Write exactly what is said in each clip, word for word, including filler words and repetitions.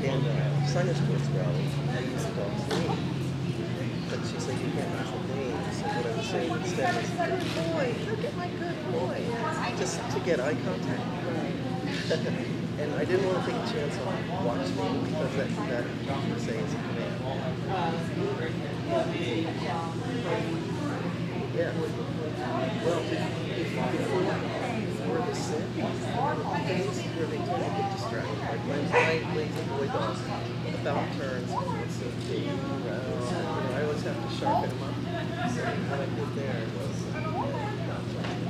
And uh, Sunday sports girl, I used the dog's name. But she said, you can't use the name. So what I was saying instead was, good boy, look at my good boy. Just to get eye contact. And I didn't want to take a chance on watch me because that, that you would say is a command. Yeah. Well, before, before the sit, things where they tend to get distracted. Like my, my lazy boy dog about turns and wants to dig around. You know, I always have to sharpen him up. So what I did there was uh, not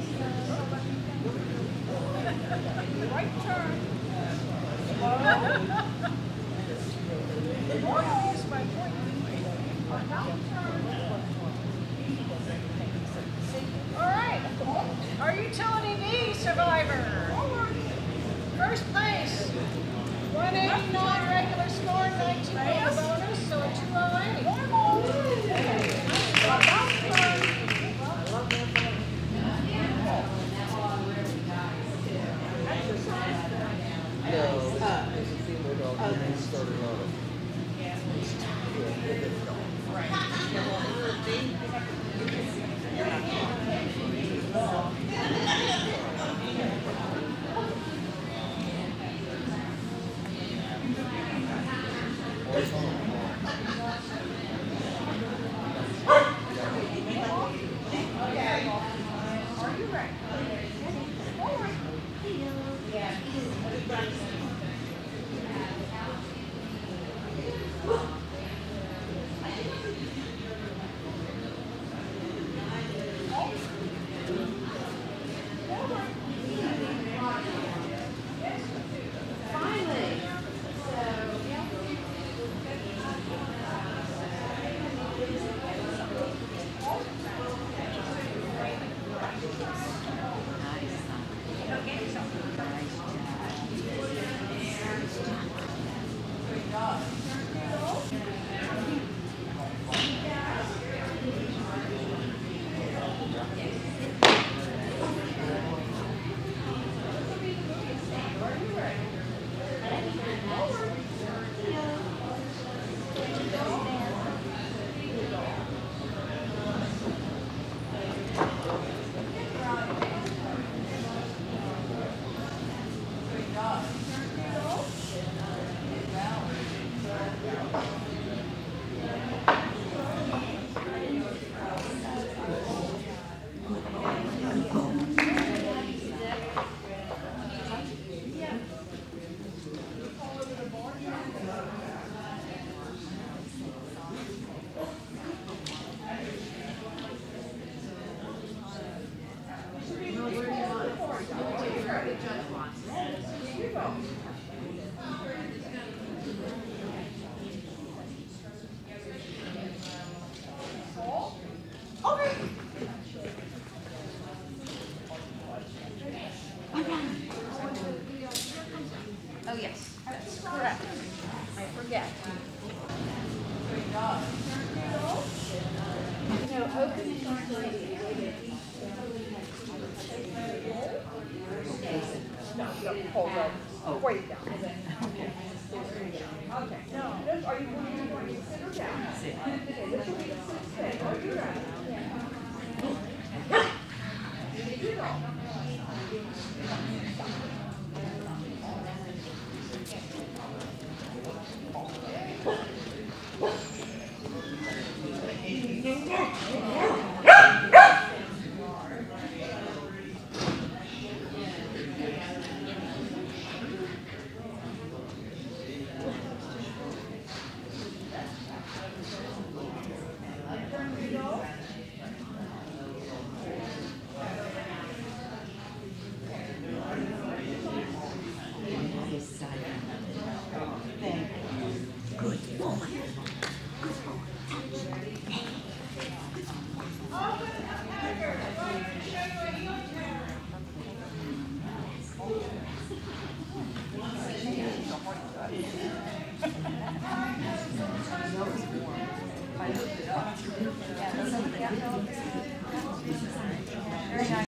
right turn. The more you use my point, all right. Are utility D survivor. First place. one eighty-nine regular score, nineteen on bonus, so a two oh eight. No, there's a female dog that started on it. Yeah. Are you ready? Oh yes, that's correct. I forget. No, open and no, don't hold up. Oh. Wait down. Okay. Okay. No, are you going to sit or down? Sit. Okay, this will be a sit. Are you ready?